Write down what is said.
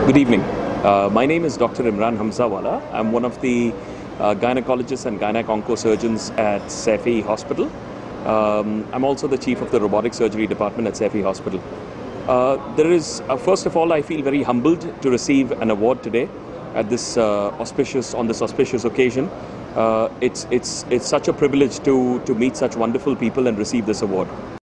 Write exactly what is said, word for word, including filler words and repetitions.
Good evening. Uh, my name is Doctor Imran Hamzawala. I'm one of the uh, gynecologists and Gynaec Oncosurgeons at Saifee Hospital. Um, I'm also the chief of the robotic surgery department at Saifee Hospital. Uh, there is, uh, first of all, I feel very humbled to receive an award today at this uh, auspicious, on this auspicious occasion. Uh, it's, it's, it's such a privilege to, to meet such wonderful people and receive this award.